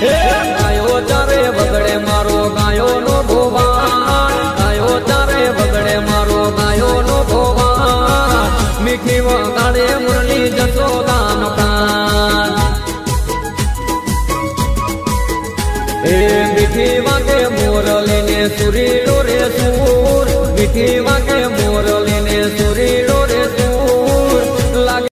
ગાયો ચારે વગડે મારો ગાયો નો ભોવાન ગાયો ચારે વગડે મારો ગાયો નો ભોવાન મીઠી વગાડે મુરલી જશોદાનો કાન મીઠી વાગે મોરલી ને સુરીલો રે સૂર મીઠી વાગે